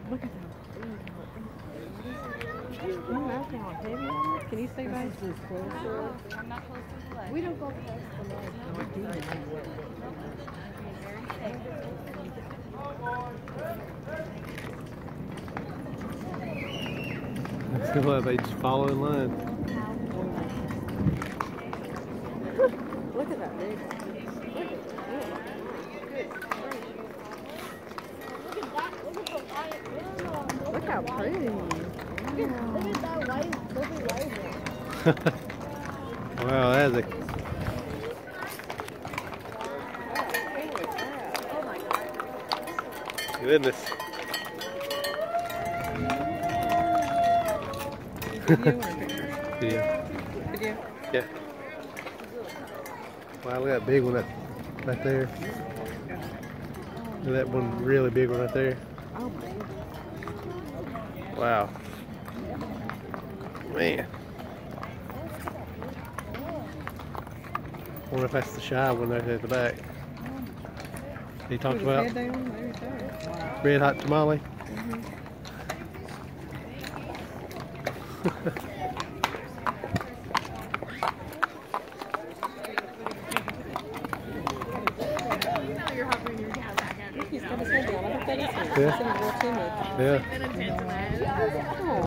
Look at that. Can you stay back? I'm not close to the leg. We don't go past the leg. That's the way they just follow in line. Look at that big one. Look how pretty. Look at that white, those are white ones. Wow, that's a goodness. Video. Yeah. Wow, look at that big one right there. Look at that one really big one right there. Oh my. Wow. Man. I wonder if that's the shy one there at the back. He talked about red hot tamale. He's got his head down. I think that is him. Yeah. He's real timid. Yeah.